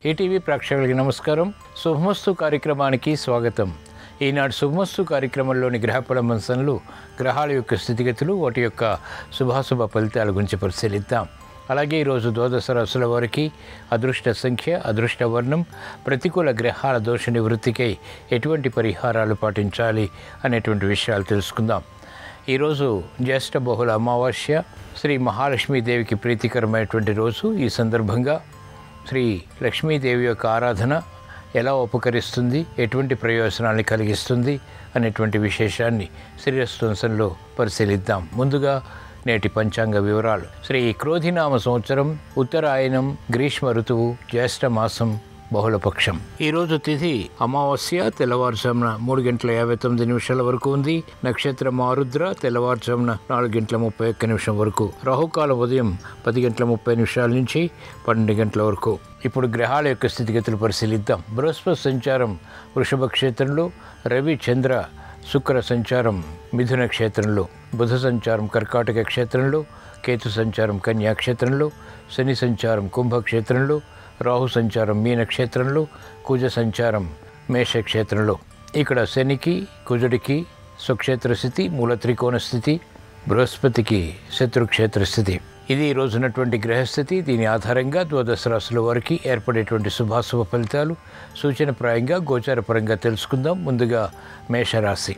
ETV ప్రేక్షకులకి నమస్కారం. శుభమస్తు కార్యక్రమానికి స్వాగతం. ఈనాడు శుభమస్తు కార్యక్రమంలోని గ్రహఫల మంచంలో గ్రహాల యొక్క స్థితిగతులు, వాటి యొక్క శుభాశుభ ఫలితాల గురించి పరిశీలిద్దాం. అలాగే ఈరోజు ద్వాదశ రాశుల వారికి అదృష్ట సంఖ్య, అదృష్ట వర్ణం, ప్రతికూల గ్రహాల దోష నివృత్తికై ఎటువంటి పరిహారాలు పాటించాలి అనేటువంటి విషయాలు తెలుసుకుందాం. ఈరోజు జ్యేష్ఠ బహుళ అమావాస్య, శ్రీ మహాలక్ష్మీదేవికి ప్రీతికరమైనటువంటి రోజు. ఈ సందర్భంగా శ్రీ లక్ష్మీదేవి యొక్క ఆరాధన ఎలా ఉపకరిస్తుంది, ఎటువంటి ప్రయోజనాన్ని కలిగిస్తుంది అనేటువంటి విశేషాన్ని శ్రీరస్తంసంలో పరిశీలిద్దాం. ముందుగా నేటి పంచాంగ వివరాలు. శ్రీ క్రోధినామ సంవత్సరం, ఉత్తరాయణం, గ్రీష్మ ఋతువు, జ్యేష్ఠ మాసం, బహుళపక్షం. ఈరోజు తిథి అమావాస్య, తెల్లవారుజామున 3:59 వరకు ఉంది. నక్షత్రం ఆరుద్ర, తెల్లవారుజామున 4:31 వరకు. రాహుకాలం ఉదయం 10:30 నుంచి 12 వరకు. ఇప్పుడు గ్రహాల యొక్క స్థితిగతులు పరిశీలిద్దాం. బృహస్పతి సంచారం వృషభ క్షేత్రంలో, రవి, చంద్ర, శుక్ర సంచారం మిథున క్షేత్రంలో, బుధ సంచారం కర్కాటక క్షేత్రంలో, కేతు సంచారం కన్యా క్షేత్రంలో, శని సంచారం కుంభక్షేత్రంలో, రాహు సంచారం మీన క్షేత్రంలో, కుజ సంచారం మేష క్షేత్రంలో. ఇక్కడ శనికి, కుజుడికి స్వక్షేత్ర స్థితి, మూల త్రికోణ స్థితి, బృహస్పతికి శత్రుక్షేత్ర స్థితి. ఇది ఈ రోజున్నటువంటి గ్రహస్థితి. దీని ఆధారంగా ద్వాదశ రాశుల వారికి ఏర్పడేటువంటి శుభాశుభ ఫలితాలు సూచనప్రాయంగా గోచారపరంగా తెలుసుకుందాం. ముందుగా మేషరాశి.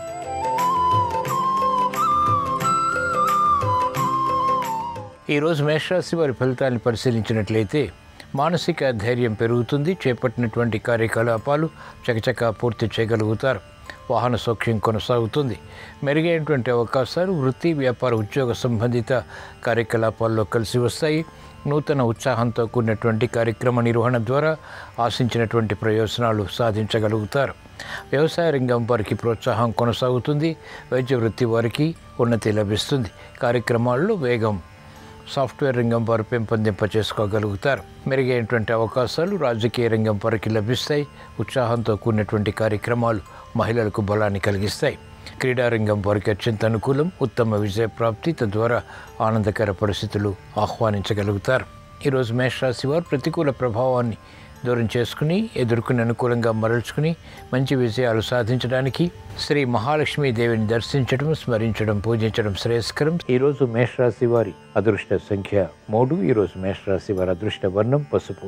ఈరోజు మేషరాశి వారి ఫలితాలను పరిశీలించినట్లయితే మానసిక ధైర్యం పెరుగుతుంది. చేపట్టినటువంటి కార్యకలాపాలు చకచకా పూర్తి చేయగలుగుతారు. వాహన సౌఖ్యం కొనసాగుతుంది. మెరుగైనటువంటి అవకాశాలు వృత్తి, వ్యాపార, ఉద్యోగ సంబంధిత కార్యకలాపాల్లో కలిసి వస్తాయి. నూతన ఉత్సాహంతో కూడినటువంటి కార్యక్రమ నిర్వహణ ద్వారా ఆశించినటువంటి ప్రయోజనాలు సాధించగలుగుతారు. వ్యవసాయ రంగం వారికి ప్రోత్సాహం కొనసాగుతుంది. వైద్య వృత్తి వారికి ఉన్నతి లభిస్తుంది. కార్యక్రమాల్లో వేగం సాఫ్ట్వేర్ రంగం వారు పెంపొందింప చేసుకోగలుగుతారు. మెరుగైనటువంటి అవకాశాలు రాజకీయ రంగం వారికి లభిస్తాయి. ఉత్సాహంతో కూడినటువంటి కార్యక్రమాలు మహిళలకు బలాన్ని కలిగిస్తాయి. క్రీడారంగం వారికి అత్యంత అనుకూలం. ఉత్తమ విజయ ప్రాప్తి, తద్వారా ఆనందకర పరిస్థితులు ఆహ్వానించగలుగుతారు. ఈరోజు మేషరాశి వారు ప్రతికూల ప్రభావాన్ని దూరం చేసుకుని, ఎదుర్కొని అనుకూలంగా మరల్చుకుని మంచి విజయాలు సాధించడానికి శ్రీ మహాలక్ష్మీదేవిని దర్శించడం, స్మరించడం, పూజించడం శ్రేయస్కరం. ఈరోజు మేషరాశి వారి అదృష్ట సంఖ్య 3. ఈరోజు మేషరాశి వారి అదృష్ట వర్ణం పసుపు.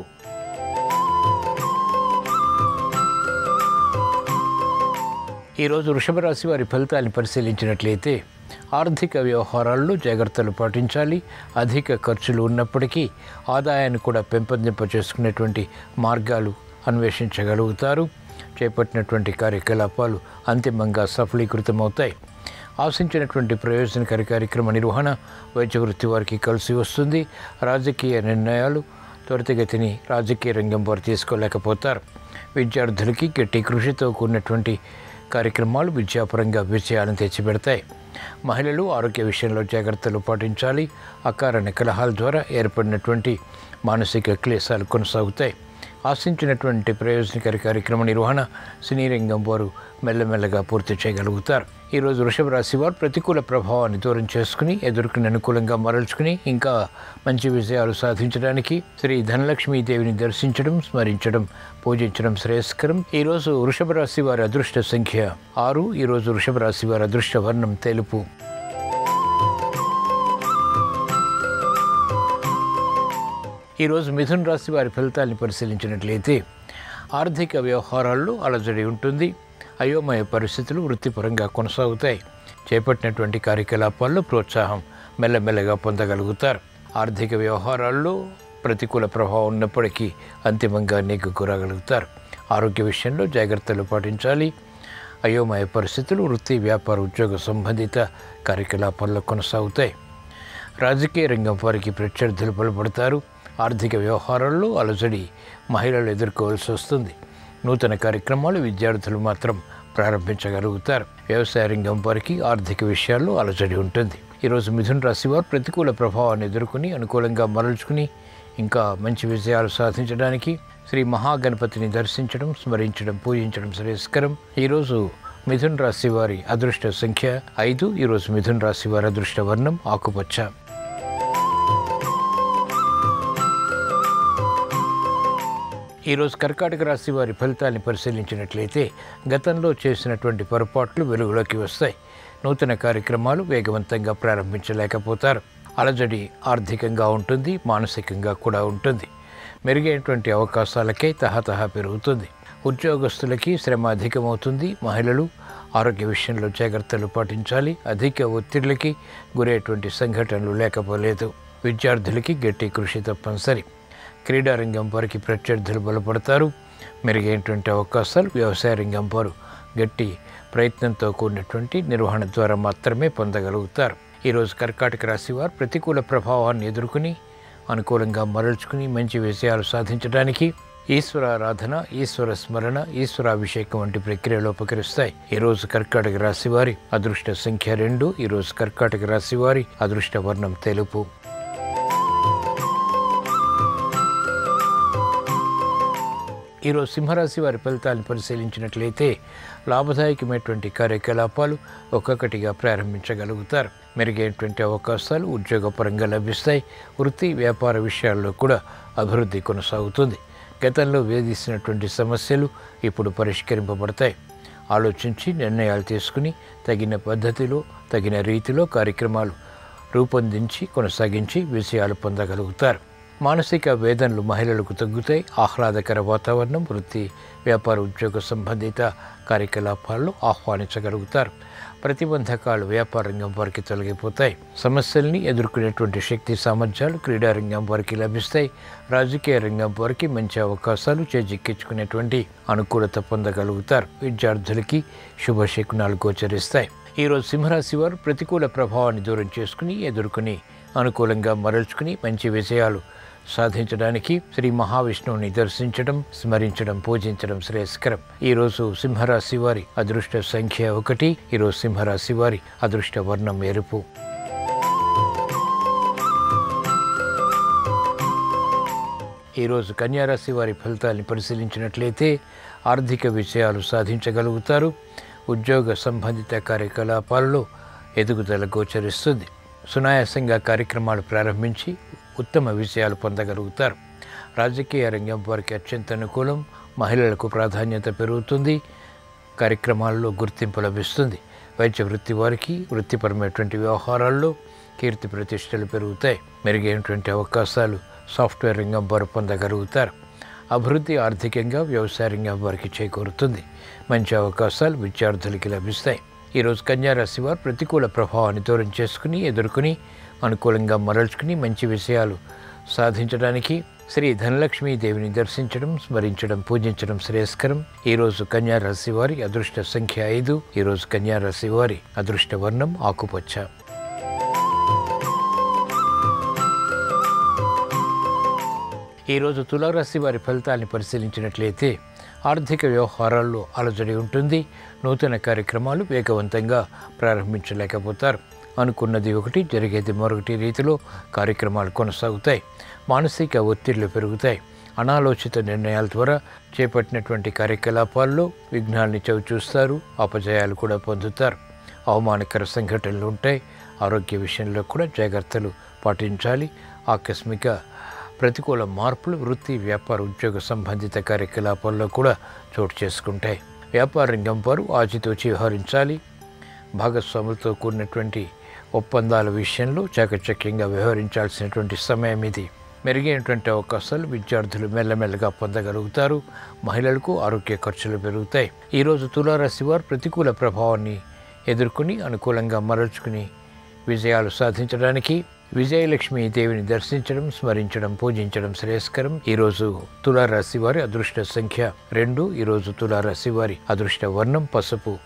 ఈరోజు వృషభ రాశి వారి ఫలితాలను పరిశీలించినట్లయితే ఆర్థిక వ్యవహారాల్లో జాగ్రత్తలు పాటించాలి. అధిక ఖర్చులు ఉన్నప్పటికీ ఆదాయాన్ని కూడా పెంపొందింప చేసుకునేటువంటి మార్గాలు అన్వేషించగలుగుతారు. చేపట్టినటువంటి కార్యకలాపాలు అంతిమంగా సఫలీకృతమవుతాయి. ఆశించినటువంటి ప్రయోజనకర కార్యక్రమ నిర్వహణ వైద్య వృత్తి వారికి కలిసి వస్తుంది. రాజకీయ నిర్ణయాలు త్వరితగతిని రాజకీయ రంగం వారు తీసుకోలేకపోతారు. విద్యార్థులకి గట్టి కృషితో కూడినటువంటి కార్యక్రమాలు విద్యాపరంగా విజయాలను తెచ్చిపెడతాయి. మహిళలు ఆరోగ్య విషయంలో జాగ్రత్తలు పాటించాలి. అకారణ కలహాల ద్వారా ఏర్పడినటువంటి మానసిక క్లేశాలు కొనసాగుతాయి. ఆశించినటువంటి ప్రయోజనకర కార్యక్రమ నిర్వహణ సినీ రంగం వారు మెల్లమెల్లగా పూర్తి చేయగలుగుతారు. ఈరోజు వృషభ రాశి వారు ప్రతికూల ప్రభావాన్ని దూరం చేసుకుని, ఎదుర్కొని అనుకూలంగా మరల్చుకుని ఇంకా మంచి విజయాలు సాధించడానికి శ్రీ ధనలక్ష్మీదేవిని దర్శించడం, స్మరించడం, పూజించడం శ్రేయస్కరం. ఈరోజు వృషభ రాశి వారి అదృష్ట సంఖ్య 6. ఈరోజు వృషభ రాశి వారి అదృష్ట వర్ణం తెలుపు. ఈరోజు మిథున రాశి వారి ఫలితాలను పరిశీలించినట్లయితే ఆర్థిక వ్యవహారాల్లో అలజడి ఉంటుంది. అయోమయ పరిస్థితులు వృత్తిపరంగా కొనసాగుతాయి. చేపట్టినటువంటి కార్యకలాపాల్లో ప్రోత్సాహం మెల్లమెల్లగా పొందగలుగుతారు. ఆర్థిక వ్యవహారాల్లో ప్రతికూల ప్రభావం ఉన్నప్పటికీ అంతిమంగా నెగ్గుకోగలుగుతారు. ఆరోగ్య విషయంలో జాగ్రత్తలు పాటించాలి. అయోమయ పరిస్థితులు వృత్తి, వ్యాపార, ఉద్యోగ సంబంధిత కార్యకలాపాల్లో కొనసాగుతాయి. రాజకీయ రంగం వారికి ప్రత్యర్థులు బలపడతారు. ఆర్థిక వ్యవహారాల్లో అలజడి మహిళలు ఎదుర్కోవాల్సి వస్తుంది. నూతన కార్యక్రమాలు విద్యార్థులు మాత్రం ప్రారంభించగలుగుతారు. వ్యవసాయ రంగం వారికి ఆర్థిక విషయాల్లో అలజడి ఉంటుంది. ఈరోజు మిథున రాశి వారు ప్రతికూల ప్రభావాన్ని ఎదుర్కొని అనుకూలంగా మరల్చుకుని ఇంకా మంచి విజయాలు సాధించడానికి శ్రీ మహాగణపతిని దర్శించడం, స్మరించడం, పూజించడం శ్రేయస్కరం. ఈరోజు మిథున రాశి వారి అదృష్ట సంఖ్య 5. ఈరోజు మిథున రాశి వారి అదృష్ట వర్ణం ఆకుపచ్చ. ఈరోజు కర్కాటక రాశి వారి ఫలితాన్ని పరిశీలించినట్లయితే గతంలో చేసినటువంటి పొరపాట్లు వెలుగులోకి వస్తాయి. నూతన కార్యక్రమాలు వేగవంతంగా ప్రారంభించలేకపోతారు. అలజడి ఆర్థికంగా ఉంటుంది, మానసికంగా కూడా ఉంటుంది. మెరుగైనటువంటి అవకాశాలకై తహతహా పెరుగుతుంది. ఉద్యోగస్తులకి శ్రమ అధికమవుతుంది. మహిళలు ఆరోగ్య విషయంలో జాగ్రత్తలు పాటించాలి. అధిక ఒత్తిడికి గురయ్యేటువంటి సంఘటనలు లేకపోలేదు. విద్యార్థులకి గట్టి కృషి తప్పనిసరి. క్రీడారంగం వారికి ప్రత్యర్థులు బలపడతారు. మెరుగైనటువంటి అవకాశాలు వ్యవసాయ రంగం వారు గట్టి ప్రయత్నంతో కూడినటువంటి నిర్వహణ ద్వారా మాత్రమే పొందగలుగుతారు. ఈరోజు కర్కాటక రాశి వారు ప్రతికూల ప్రభావాన్ని ఎదుర్కొని అనుకూలంగా మరల్చుకుని మంచి విజయాలు సాధించడానికి ఈశ్వరారాధన, ఈశ్వర స్మరణ, ఈశ్వరాభిషేకం వంటి ప్రక్రియలో ఉపకరిస్తాయి. ఈరోజు కర్కాటక రాశి వారి అదృష్ట సంఖ్య 2. ఈరోజు కర్కాటక రాశి వారి అదృష్ట వర్ణం తెలుపు. ఈరోజు సింహరాశి వారి ఫలితాలను పరిశీలించినట్లయితే లాభదాయకమైనటువంటి కార్యకలాపాలు ఒక్కొక్కటిగా ప్రారంభించగలుగుతారు. మెరుగైనటువంటి అవకాశాలు ఉద్యోగపరంగా లభిస్తాయి. వృత్తి వ్యాపార విషయాల్లో కూడా అభివృద్ధి కొనసాగుతుంది. గతంలో వేధిస్తున్నటువంటి సమస్యలు ఇప్పుడు పరిష్కరింపబడతాయి. ఆలోచించి నిర్ణయాలు తీసుకుని తగిన పద్ధతిలో తగిన రీతిలో కార్యక్రమాలు రూపొందించి కొనసాగించి విజయాలు పొందగలుగుతారు. మానసిక వేదనలు మహిళలకు తగ్గుతాయి. ఆహ్లాదకర వాతావరణం వృత్తి వ్యాపార ఉద్యోగ సంబంధిత కార్యకలాపాల్లో ఆహ్వానించగలుగుతారు. ప్రతిబంధకాలు వ్యాపార రంగం వారికి తొలగిపోతాయి. సమస్యల్ని ఎదుర్కొనేటువంటి శక్తి సామర్థ్యాలు క్రీడారంగం వారికి లభిస్తాయి. రాజకీయ రంగం వారికి మంచి అవకాశాలు చేజిక్కించుకునేటువంటి అనుకూలత పొందగలుగుతారు. విద్యార్థులకి శుభశకునాలు గోచరిస్తాయి. ఈరోజు సింహరాశి వారు ప్రతికూల ప్రభావాన్ని దూరం చేసుకుని ఎదుర్కొని అనుకూలంగా మరల్చుకుని మంచి విజయాలు సాధించడానికి శ్రీ మహావిష్ణువుని దర్శించడం, స్మరించడం, పూజించడం శ్రేయస్కరం. ఈరోజు సింహరాశి వారి అదృష్ట సంఖ్య 1. ఈరోజు సింహరాశి వారి అదృష్ట వర్ణం ఎరుపు. ఈరోజు కన్యారాశి వారి ఫలితాన్ని పరిశీలించినట్లయితే ఆర్థిక విజయాలు సాధించగలుగుతారు. ఉద్యోగ సంబంధిత కార్యకలాపాల్లో ఎదుగుదల గోచరిస్తుంది. సునాయాసంగా కార్యక్రమాలు ప్రారంభించి ఉత్తమ విజయాలు పొందగలుగుతారు. రాజకీయ రంగం వారికి అత్యంత అనుకూలం. మహిళలకు ప్రాధాన్యత పెరుగుతుంది. కార్యక్రమాల్లో గుర్తింపు లభిస్తుంది. వైద్య వృత్తి వారికి వృత్తిపరమైనటువంటి వ్యవహారాల్లో కీర్తి ప్రతిష్టలు పెరుగుతాయి. మెరుగైనటువంటి అవకాశాలు సాఫ్ట్వేర్ రంగం వారు పొందగలుగుతారు. అభివృద్ధి ఆర్థికంగా వ్యవసాయ రంగం వారికి చేకూరుతుంది. మంచి అవకాశాలు విద్యార్థులకి లభిస్తాయి. ఈరోజు కన్యారాశి వారు ప్రతికూల ప్రభావాన్ని దూరం చేసుకుని ఎదుర్కొని అనుకూలంగా మరల్చుకుని మంచి విషయాలు సాధించడానికి శ్రీ ధనలక్ష్మీ దేవిని దర్శించడం, స్మరించడం, పూజించడం శ్రేయస్కరం. ఈరోజు కన్యారాశి వారి అదృష్ట సంఖ్య 5. ఈరోజు కన్యారాశి వారి అదృష్ట వర్ణం ఆకుపచ్చ. ఈరోజు తులారాశి వారి ఫలితాన్ని పరిశీలించినట్లయితే ఆర్థిక వ్యవహారాల్లో అలజడి ఉంటుంది. నూతన కార్యక్రమాలు వేగవంతంగా ప్రారంభించలేకపోతారు. అనుకున్నది ఒకటి, జరిగేది మరొకటి రీతిలో కార్యక్రమాలు కొనసాగుతాయి. మానసిక ఒత్తిళ్లు పెరుగుతాయి. అనాలోచిత నిర్ణయాల ద్వారా చేపట్టినటువంటి కార్యకలాపాల్లో విఘ్నాల్ని చవిచూస్తారు. అపజయాలు కూడా పొందుతారు. అవమానకర సంఘటనలు ఉంటాయి. ఆరోగ్య విషయంలో కూడా జాగ్రత్తలు పాటించాలి. ఆకస్మిక ప్రతికూల మార్పులు వృత్తి వ్యాపార ఉద్యోగ సంబంధిత కార్యకలాపాల్లో కూడా చోటు చేసుకుంటాయి. వ్యాపార రంగం వారు ఆచితూచి వ్యవహరించాలి. భాగస్వాములతో కూడినటువంటి ఒప్పందాల విషయంలో చాకచక్యంగా వ్యవహరించాల్సినటువంటి సమయం ఇది. మెరుగైనటువంటి అవకాశాలు విద్యార్థులు మెల్లమెల్లగా పొందగలుగుతారు. మహిళలకు ఆరోగ్య ఖర్చులు పెరుగుతాయి. ఈరోజు తులారాశి వారు ప్రతికూల ప్రభావాన్ని ఎదుర్కొని అనుకూలంగా మరల్చుకుని విజయాలు సాధించడానికి విజయలక్ష్మీ దేవిని దర్శించడం, స్మరించడం, పూజించడం శ్రేయస్కరం. ఈరోజు తులారాశి వారి అదృష్ట సంఖ్య 2. ఈరోజు తులారాశి వారి అదృష్ట వర్ణం పసుపు.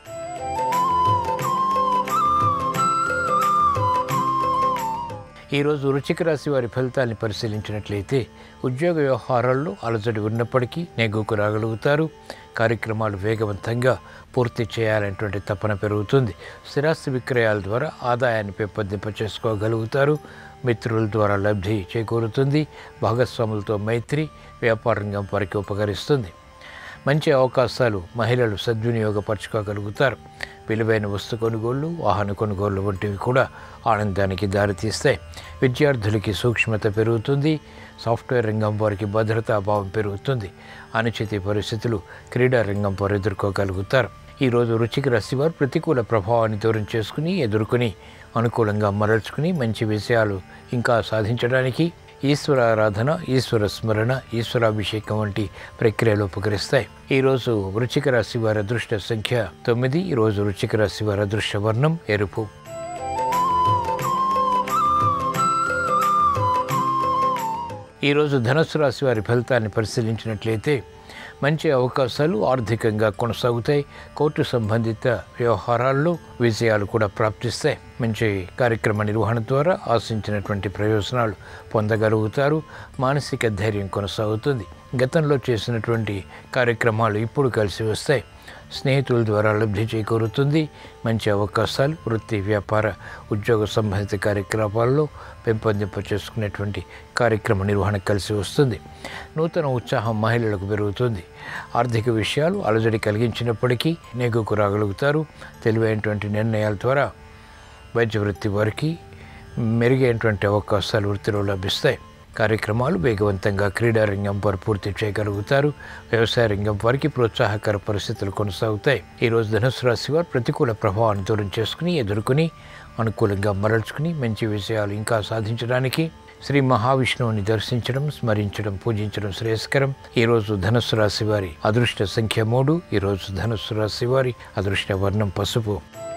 ఈరోజు వృశ్చిక రాశి వారి ఫలితాన్ని పరిశీలించినట్లయితే ఉద్యోగ వ్యవహారాల్లో అలజడి ఉన్నప్పటికీ నెగ్గుకు రాగలుగుతారు. కార్యక్రమాలు వేగవంతంగా పూర్తి చేయాలనేటువంటి తపన పెరుగుతుంది. స్థిరాస్తి విక్రయాల ద్వారా ఆదాయాన్ని పెంపొందింప చేసుకోగలుగుతారు. మిత్రుల ద్వారా లబ్ధి చేకూరుతుంది. భాగస్వాములతో మైత్రి వ్యాపార రంగం వారికి ఉపకరిస్తుంది. మంచి అవకాశాలు మహిళలు సద్వినియోగపరచుకోగలుగుతారు. విలువైన వస్తు కొనుగోళ్లు, వాహన కొనుగోళ్లు వంటివి కూడా ఆనందానికి దారితీస్తాయి. విద్యార్థులకి సూక్ష్మత పెరుగుతుంది. సాఫ్ట్వేర్ రంగం వారికి భద్రతాభావం పెరుగుతుంది. అనిశ్చిత పరిస్థితులు క్రీడా రంగం వారు ఎదుర్కోగలుగుతారు. ఈరోజు వృశ్చిక రాశి వారు ప్రతికూల ప్రభావాన్ని దూరం చేసుకుని ఎదుర్కొని అనుకూలంగా మరల్చుకుని మంచి విషయాలు ఇంకా సాధించడానికి ఈశ్వర ఆరాధన, ఈశ్వర స్మరణ, ఈశ్వరాభిషేకం వంటి ప్రక్రియలు ఉపకరిస్తాయి. ఈరోజు వృశ్చిక రాశి వారి అదృష్ట సంఖ్య 9. ఈరోజు వృశ్చిక రాశి వారి అదృష్ట వర్ణం ఎరుపు. ఈరోజు ధనుస్సు రాశి వారి ఫలితాన్ని పరిశీలించినట్లయితే మంచి అవకాశాలు ఆర్థికంగా కొనసాగుతాయి. కోర్టు సంబంధిత వ్యవహారాల్లో విజయాలు కూడా ప్రాప్తిస్తాయి. మంచి కార్యక్రమ నిర్వహణ ద్వారా ఆశించినటువంటి ప్రయోజనాలు పొందగలుగుతారు. మానసిక ధైర్యం కొనసాగుతుంది. గతంలో చేసినటువంటి కార్యక్రమాలు ఇప్పుడు కలిసి వస్తాయి. స్నేహితుల ద్వారా లబ్ధి చేకూరుతుంది. మంచి అవకాశాలు వృత్తి, వ్యాపార, ఉద్యోగ సంబంధిత కార్యకలాపాల్లో పెంపొందింప చేసుకునేటువంటి కార్యక్రమ నిర్వహణ కలిసి వస్తుంది. నూతన ఉత్సాహం మహిళలకు పెరుగుతుంది. ఆర్థిక విషయాలు అలజడి కలిగించినప్పటికీ నెగ్గుకు రాగలుగుతారు. తెలివైనటువంటి నిర్ణయాల ద్వారా వైద్య వృత్తి వారికి మెరుగైనటువంటి అవకాశాలు వృత్తిలో లభిస్తాయి. కార్యక్రమాలు వేగవంతంగా క్రీడా రంగం వారు పూర్తి చేయగలుగుతారు. వ్యవసాయ రంగం వారికి ప్రోత్సాహకర పరిస్థితులు కొనసాగుతాయి. ఈరోజు ధనుసు రాశి వారు ప్రతికూల ప్రభావాన్ని దూరం చేసుకుని ఎదుర్కొని అనుకూలంగా మరల్చుకుని మంచి విషయాలు ఇంకా సాధించడానికి శ్రీ మహావిష్ణువుని దర్శించడం, స్మరించడం, పూజించడం శ్రేయస్కరం. ఈరోజు ధనుసు రాశి వారి అదృష్ట సంఖ్య 3. ఈరోజు ధనుసు రాశి వారి అదృష్ట వర్ణం పసుపు.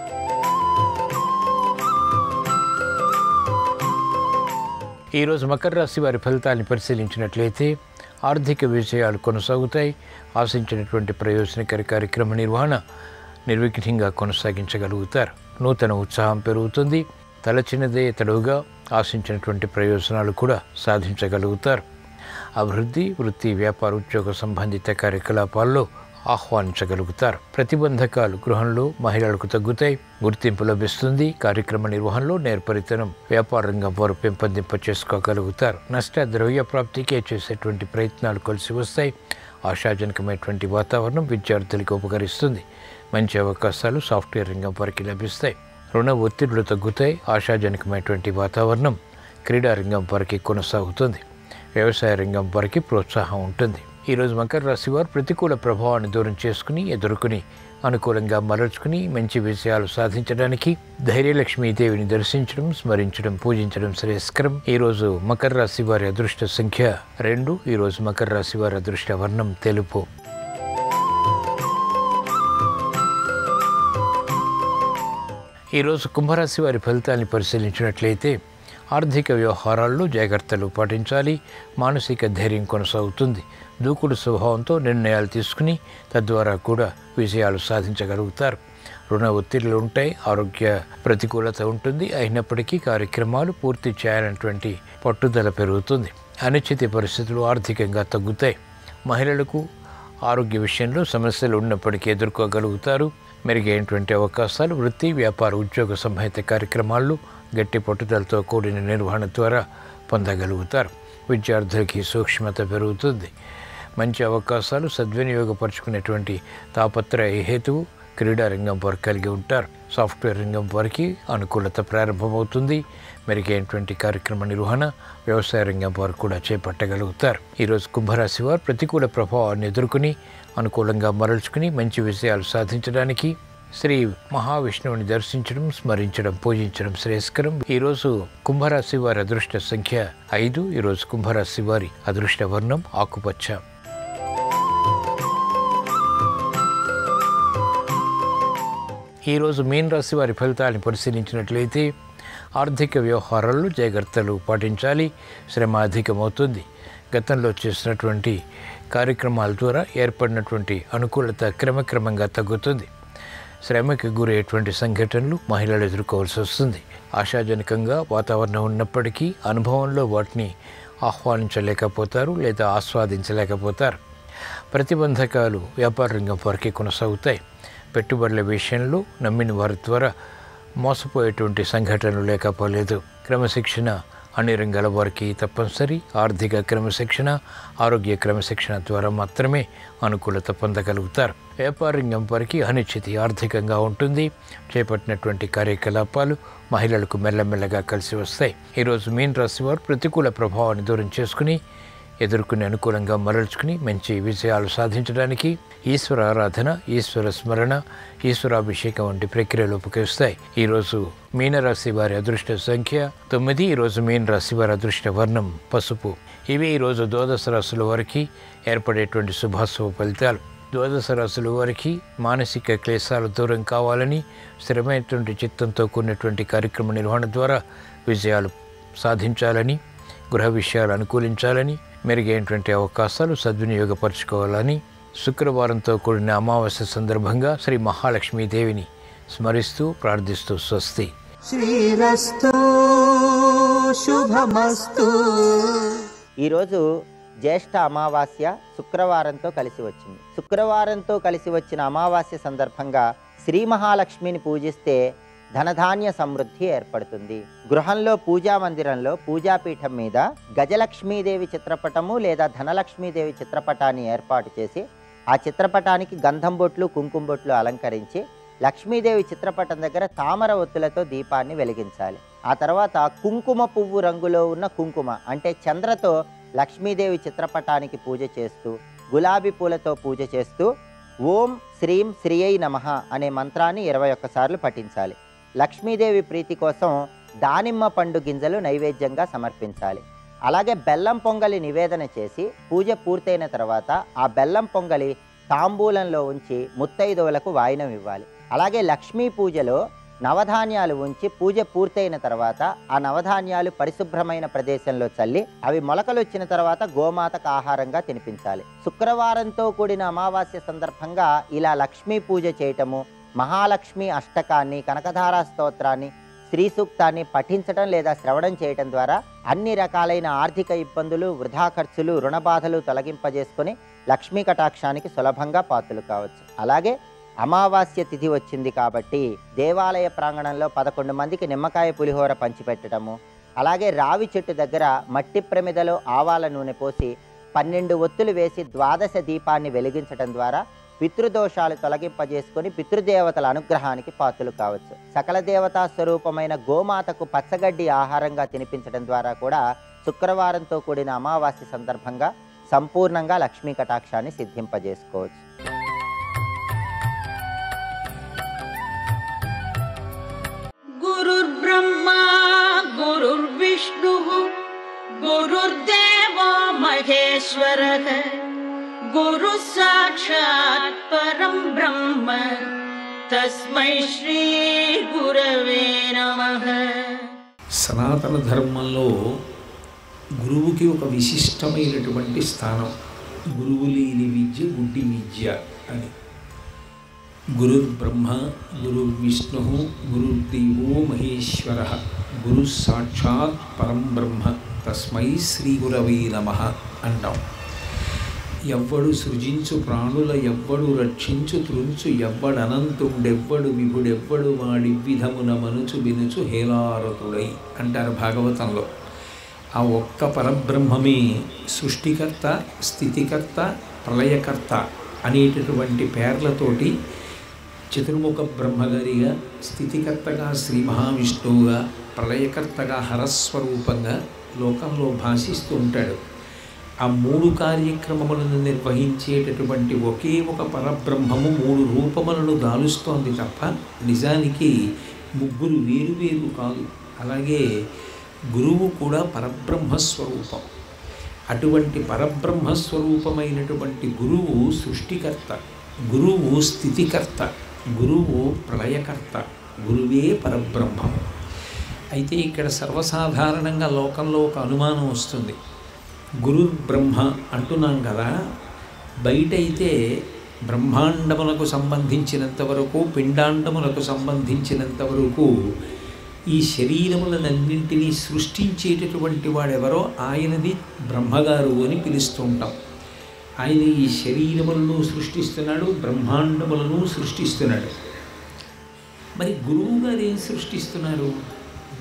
ఈరోజు మకర రాశి వారి ఫలితాన్ని పరిశీలించినట్లయితే ఆర్థిక విజయాలు కొనసాగుతాయి. ఆశించినటువంటి ప్రయోజనకర కార్యక్రమ నిర్వహణ నిర్విఘ్నంగా కొనసాగించగలుగుతారు. నూతన ఉత్సాహం పెరుగుతుంది. తలచినదే తడువుగా ఆశించినటువంటి ప్రయోజనాలు కూడా సాధించగలుగుతారు. అభివృద్ధి, వృత్తి, వ్యాపార, ఉద్యోగ సంబంధిత కార్యకలాపాల్లో ఆహ్వానించగలుగుతారు. ప్రతిబంధకాలు గృహంలో మహిళలకు తగ్గుతాయి. గుర్తింపు లభిస్తుంది. కార్యక్రమ నిర్వహణలో నేర్పరితనం వ్యాపార రంగం వారు పెంపొందింప చేసుకోగలుగుతారు. నష్ట ద్రవ్య ప్రాప్తికే చేసేటువంటి ప్రయత్నాలు కలిసి వస్తాయి. ఆశాజనకమైనటువంటి వాతావరణం విద్యార్థులకు ఉపకరిస్తుంది. మంచి అవకాశాలు సాఫ్ట్వేర్ రంగం వారికి లభిస్తాయి. రుణ ఒత్తిడులు తగ్గుతాయి. ఆశాజనకమైనటువంటి వాతావరణం క్రీడా రంగం వారికి కొనసాగుతుంది. వ్యవసాయ రంగం వారికి ప్రోత్సాహం ఉంటుంది. ఈరోజు మకర రాశి వారు ప్రతికూల ప్రభావాన్ని దూరం చేసుకుని ఎదుర్కొని అనుకూలంగా మరల్చుకుని మంచి విషయాలు సాధించడానికి ధైర్యలక్ష్మీదేవిని దర్శించడం, స్మరించడం, పూజించడం శ్రేయస్కరం. ఈరోజు మకర రాశి వారి అదృష్ట సంఖ్య 2. ఈరోజు మకర రాశి వారి అదృష్ట వర్ణం తెలుపు. ఈరోజు కుంభరాశి వారి ఫలితాన్ని పరిశీలించినట్లయితే ఆర్థిక వ్యవహారాల్లో జాగ్రత్తలు పాటించాలి. మానసిక ధైర్యం కొనసాగుతుంది. దూకుడు స్వభావంతో నిర్ణయాలు తీసుకుని తద్వారా కూడా విజయాలు సాధించగలుగుతారు. రుణ ఒత్తిళ్లు ఉంటాయి. ఆరోగ్య ప్రతికూలత ఉంటుంది. అయినప్పటికీ కార్యక్రమాలు పూర్తి చేయాలనేటువంటి పట్టుదల పెరుగుతుంది. అనిశ్చిత పరిస్థితులు ఆర్థికంగా తగ్గుతాయి. మహిళలకు ఆరోగ్య విషయంలో సమస్యలు ఉన్నప్పటికీ ఎదుర్కోగలుగుతారు. మెరుగైనటువంటి అవకాశాలు వృత్తి, వ్యాపార, ఉద్యోగ సంబంధిత కార్యక్రమాల్లో గట్టి పట్టుదలతో కూడిన నిర్వహణ ద్వారా పొందగలుగుతారు. విద్యార్థులకి సూక్ష్మత పెరుగుతుంది. మంచి అవకాశాలు సద్వినియోగపరుచుకునేటువంటి తాపత్రయ హేతువు క్రీడా రంగం వారు కలిగి ఉంటారు. సాఫ్ట్వేర్ రంగం వారికి అనుకూలత ప్రారంభమవుతుంది. మెరుగైనటువంటి కార్యక్రమ నిర్వహణ వ్యవసాయ రంగం వారు కూడా చేపట్టగలుగుతారు. ఈరోజు కుంభరాశి వారు ప్రతికూల ప్రభావాన్ని ఎదుర్కొని అనుకూలంగా మరల్చుకుని మంచి విషయాలు సాధించడానికి శ్రీ మహావిష్ణువుని దర్శించడం, స్మరించడం, పూజించడం శ్రేయస్కరం. ఈరోజు కుంభరాశి వారి అదృష్ట సంఖ్య 5. ఈరోజు కుంభరాశి వారి అదృష్ట వర్ణం ఆకుపచ్చ. ఈరోజు మీన రాశి వారి ఫలితాలను పరిశీలించినట్లయితే ఆర్థిక వ్యవహారాల్లో జాగ్రత్తలు పాటించాలి. శ్రమ అధికమవుతుంది. గతంలో చేసినటువంటి కార్యక్రమాల ద్వారా ఏర్పడినటువంటి అనుకూలత క్రమక్రమంగా తగ్గుతుంది. శ్రమకి గురయ్యేటువంటి సంఘటనలు మహిళలు ఎదుర్కోవాల్సి వస్తుంది. ఆశాజనకంగా వాతావరణం ఉన్నప్పటికీ అనుభవంలో వాటిని ఆహ్వానించలేకపోతారు లేదా ఆస్వాదించలేకపోతారు. ప్రతిబంధకాలు వ్యాపార రంగం వారికి కొనసాగుతాయి. పెట్టుబడుల విషయంలో నమ్మిన వారి ద్వారా మోసపోయేటువంటి సంఘటనలు లేకపోలేదు. క్రమశిక్షణ అన్ని రంగాల వారికి తప్పనిసరి. ఆర్థిక క్రమశిక్షణ, ఆరోగ్య క్రమశిక్షణ ద్వారా మాత్రమే అనుకూలత పొందగలుగుతారు. వ్యాపార రంగం వారికి అనిశ్చితి ఆర్థికంగా ఉంటుంది. చేపట్టినటువంటి కార్యకలాపాలు మహిళలకు మెల్లమెల్లగా కలిసి వస్తాయి. ఈరోజు మీన రాశి వారు ప్రతికూల ప్రభావాన్ని దూరం చేసుకుని ఎదుర్కొని అనుకూలంగా మరల్చుకుని మంచి విజయాలు సాధించడానికి ఈశ్వర ఆరాధన, ఈశ్వర స్మరణ, ఈశ్వరాభిషేకం వంటి ప్రక్రియలు ఉపకరిస్తాయి. ఈరోజు మీనరాశి వారి అదృష్ట సంఖ్య 9. ఈరోజు మీనరాశి వారి అదృష్ట వర్ణం పసుపు. ఇవి ఈరోజు ద్వాదశ రాశుల వారికి ఏర్పడేటువంటి శుభాశుభ ఫలితాలు. ద్వాదశ రాశుల వారికి మానసిక క్లేశాలు దూరం కావాలని, స్థిరమైనటువంటి చిత్తంతో కూడినటువంటి కార్యక్రమ నిర్వహణ ద్వారా విజయాలు సాధించాలని, గృహ విషయాలు అనుకూలించాలని, మెరుగైనటువంటి అవకాశాలు సద్వినియోగపరచుకోవాలని శుక్రవారంతో కూడిన అమావాస్య సందర్భంగా శ్రీ మహాలక్ష్మీదేవిని స్మరిస్తూ ప్రార్థిస్తూ స్వస్తి. శ్రీరస్తు శుభమస్తు. ఈరోజు జ్యేష్ఠ అమావాస్య శుక్రవారంతో కలిసి వచ్చింది. శుక్రవారంతో కలిసి వచ్చిన అమావాస్య సందర్భంగా శ్రీ మహాలక్ష్మిని పూజిస్తే ధనధాన్య సమృద్ధి ఏర్పడుతుంది. గృహంలో పూజా మందిరంలో పూజాపీఠం మీద గజలక్ష్మీదేవి చిత్రపటము లేదా ధనలక్ష్మీదేవి చిత్రపటాన్ని ఏర్పాటు చేసి ఆ చిత్రపటానికి గంధం బొట్లు, కుంకుమ బొట్లు అలంకరించి లక్ష్మీదేవి చిత్రపటం దగ్గర తామర ఒత్తులతో దీపాన్ని వెలిగించాలి. ఆ తర్వాత కుంకుమ పువ్వు రంగులో ఉన్న కుంకుమ అంటే చంద్రతో లక్ష్మీదేవి చిత్రపటానికి పూజ చేస్తూ, గులాబీ పూలతో పూజ చేస్తూ ఓం శ్రీం శ్రీయై నమః అనే మంత్రాన్ని 21 సార్లు పఠించాలి. లక్ష్మీదేవి ప్రీతి కోసం దానిమ్మ పండు గింజలు నైవేద్యంగా సమర్పించాలి. అలాగే బెల్లం పొంగలి నివేదన చేసి పూజ పూర్తయిన తర్వాత ఆ బెల్లం పొంగలి తాంబూలంలో ఉంచి ముత్తైదువులకు వాయినం ఇవ్వాలి. అలాగే లక్ష్మీ పూజలో నవధాన్యాలు ఉంచి పూజ పూర్తయిన తర్వాత ఆ నవధాన్యాలు పరిశుభ్రమైన ప్రదేశంలో చల్లి అవి మొలకలు వచ్చిన తర్వాత గోమాతకు ఆహారంగా తినిపించాలి. శుక్రవారంతో కూడిన అమావాస్య సందర్భంగా ఇలా లక్ష్మీ పూజ చేయటము, మహాలక్ష్మి అష్టకాన్ని, కనకధారా స్తోత్రాన్ని, శ్రీ సూక్తాన్ని పఠించడం లేదా శ్రవణం చేయటం ద్వారా అన్ని రకాలైన ఆర్థిక ఇబ్బందులు, వృధా ఖర్చులు, రుణబాధలు తొలగింపజేసుకొని లక్ష్మీ కటాక్షానికి సులభంగా పాత్రలు కావచ్చు. అలాగే అమావాస్య తిథి వచ్చింది కాబట్టి దేవాలయ ప్రాంగణంలో 11 మందికి నిమ్మకాయ పులిహోర పంచిపెట్టడము, అలాగే రావి చెట్టు దగ్గర మట్టి ప్రమిదలో ఆవాల నూనె పోసి 12 ఒత్తులు వేసి ద్వాదశ దీపాన్ని వెలిగించడం ద్వారా పితృదోషాలు తొలగింపజేసుకొని పితృదేవతల అనుగ్రహానికి పాత్రలు కావచ్చు. సకల దేవతా స్వరూపమైన గోమాతకు పచ్చగడ్డి ఆహారంగా తినిపించడం ద్వారా కూడా శుక్రవారంతో కూడిన అమావాస్య సందర్భంగా సంపూర్ణంగా లక్ష్మీ కటాక్షాన్ని సిద్ధింపజేసుకోవచ్చు. గురుర్బ్రహ్మా గురుర్విష్ణుః గురుర్దేవో మహేశ్వరః గురు సాక్షాత్ పరం బ్రహ్మ తస్మై శ్రీ గురవే నమః. సనాతన ధర్మంలో గురువుకి ఒక విశిష్టమైనటువంటి స్థానం. గురువు లేని విద్య గుడ్డి విద్య అని. గురుర్బ్రహ్మ గురుర్విష్ణు గురుర్దేవో మహేశ్వర గురు సాక్షాత్ పరం బ్రహ్మ తస్మై శ్రీ గురవే నమః అంటాం. ఎవ్వడు సృజించు ప్రాణుల ఎవ్వడు రక్షించు త్రుంచు ఎవ్వడనంతుండెవ్వడు విభుడెవ్వడు వాడి విధమున మనుచు వినుచు హేలారతుడై అంటారు భాగవతంలో. ఆ ఒక్క పరబ్రహ్మమే సృష్టికర్త, స్థితికర్త, ప్రళయకర్త అనేటటువంటి పేర్లతోటి చతుర్ముఖ బ్రహ్మగారిగా, స్థితికర్తగా శ్రీ మహావిష్ణువుగా, ప్రళయకర్తగా హరస్వరూపంగా లోకంలో భాషిస్తూ ఉంటాడు. ఆ 3 కార్యక్రమములను నిర్వహించేటటువంటి ఒకే ఒక పరబ్రహ్మము 3 రూపములను దాలుస్తోంది తప్ప నిజానికి 3 వేరు కాదు. అలాగే గురువు కూడా పరబ్రహ్మస్వరూపం. అటువంటి పరబ్రహ్మస్వరూపమైనటువంటి గురువు సృష్టికర్త, గురువు స్థితికర్త, గురువు ప్రళయకర్త, గురువే పరబ్రహ్మం. అయితే ఇక్కడ సర్వసాధారణంగా లోకంలో ఒక అనుమానం వస్తుంది. గురుర్బ్రహ్మ అంటున్నాం కదా, బయటైతే బ్రహ్మాండములకు సంబంధించినంత వరకు, పిండాండములకు సంబంధించినంత వరకు ఈ శరీరములనన్నింటినీ సృష్టించేటటువంటి వాడెవరో ఆయనది బ్రహ్మగారు అని పిలుస్తూ ఉంటాం. ఆయన ఈ శరీరములను సృష్టిస్తున్నాడు, బ్రహ్మాండములను సృష్టిస్తున్నాడు. మరి గురువు గారు ఏం సృష్టిస్తున్నారు?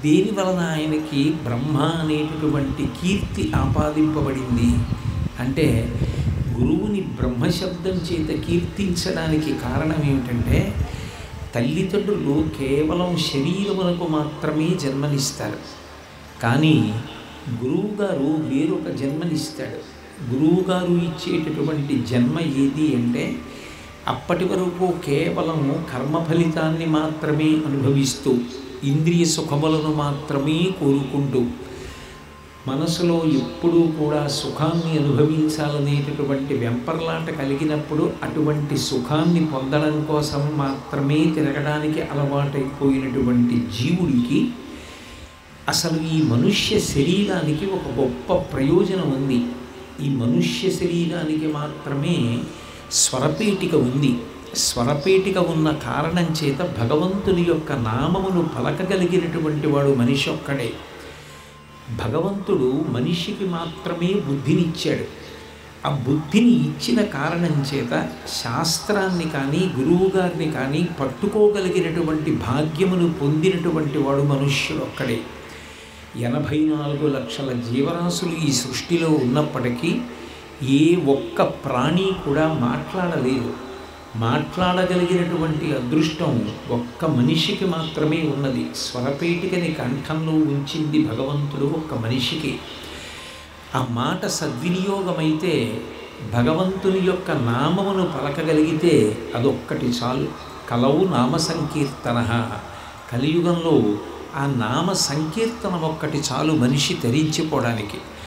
దేని వలన ఆయనకి బ్రహ్మ అనేటటువంటి కీర్తి ఆపాదింపబడింది అంటే గురువుని బ్రహ్మశబ్దం చేత కీర్తించడానికి కారణం ఏమిటంటే తల్లిదండ్రులు కేవలం శరీరమునకు మాత్రమే జన్మనిస్తారు. కానీ గురువుగారు వేరొక జన్మనిస్తాడు. గురువుగారు ఇచ్చేటటువంటి జన్మ ఏది అంటే అప్పటి వరకు కేవలం కర్మ ఫలితాన్ని మాత్రమే అనుభవిస్తూ ఇంద్రియ సుఖములను మాత్రమే కోరుకుంటూ మనసులో ఎప్పుడూ కూడా సుఖాన్ని అనుభవించాలనేటటువంటి వెంపర్లాట కలిగినప్పుడు అటువంటి సుఖాన్ని పొందడం కోసం మాత్రమే తిరగడానికి అలవాటైపోయినటువంటి జీవుడికి అసలు ఈ మనుష్య శరీరానికి ఒక గొప్ప ప్రయోజనం ఉంది. ఈ మనుష్య శరీరానికి మాత్రమే స్వరపేటిక ఉంది. స్వరపేటిక ఉన్న కారణం చేత భగవంతుని యొక్క నామమును పలకగలిగినటువంటి వాడు మనిషి ఒక్కడే. భగవంతుడు మనిషికి మాత్రమే బుద్ధినిచ్చాడు. ఆ బుద్ధిని ఇచ్చిన కారణం చేత శాస్త్రాన్ని కానీ గురువుగారిని కానీ పట్టుకోగలిగినటువంటి భాగ్యమును పొందినటువంటి వాడు మనుష్యుడు ఒక్కడే. 84 లక్షల జీవరాశులు ఈ సృష్టిలో ఉన్నప్పటికీ ఏ ఒక్క ప్రాణి కూడా మాట్లాడలేదు. మాట్లాడగలిగినటువంటి అదృష్టం ఒక్క మనిషికి మాత్రమే ఉన్నది. స్వరపేటికని కంఠంలో ఉంచింది భగవంతుడు ఒక్క మనిషికి. ఆ మాట సద్వినియోగమైతే భగవంతుని యొక్క నామమును పలకగలిగితే అదొక్కటి చాలు. కలవు నామ సంకీర్తన. కలియుగంలో ఆ నామ సంకీర్తనం ఒక్కటి చాలు మనిషి తరించిపోవడానికి.